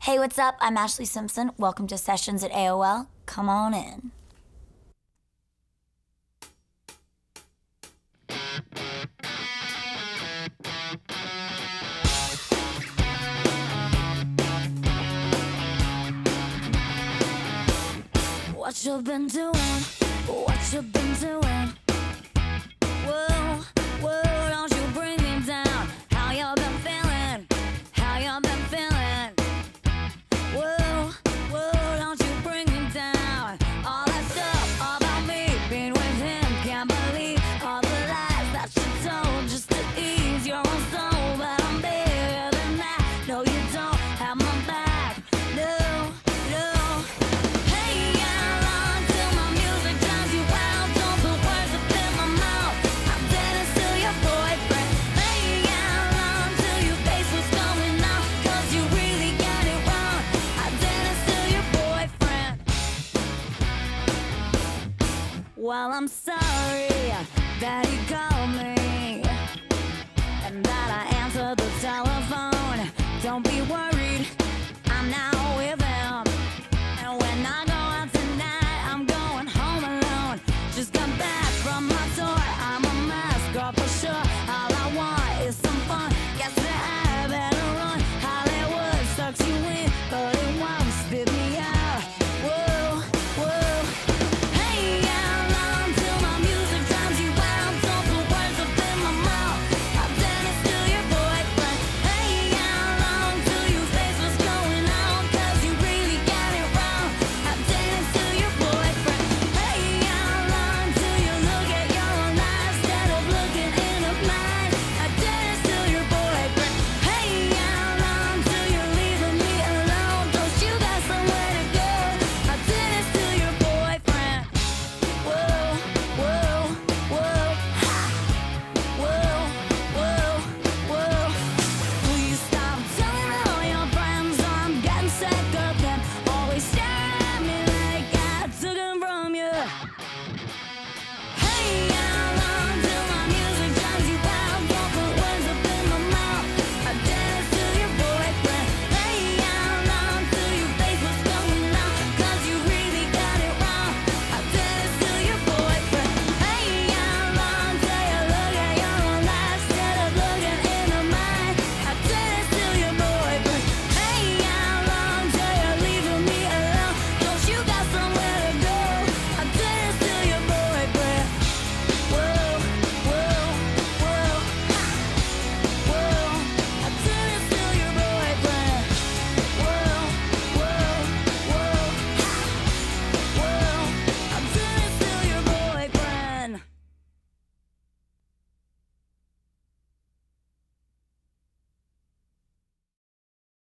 Hey, what's up? I'm Ashley Simpson. Welcome to Sessions at AOL. Come on in. What you been doing? What you been doing? Whoa, whoa, don't you bring me down. How you been feeling? How you been feeling? Whoa, whoa, don't you bring me down. All that stuff about me being with him. Can't believe all the lies that you told just to ease your own soul. But I'm bigger than that. No, you don't have my back. No, no. Hey, I run till my music drives you wild. Don't put words up in my mouth. I'm dancing to your boyfriend. Hey, I run till your face was going out. 'Cause you really got it wrong. I'm dancing to your boyfriend. Well, I'm sorry that he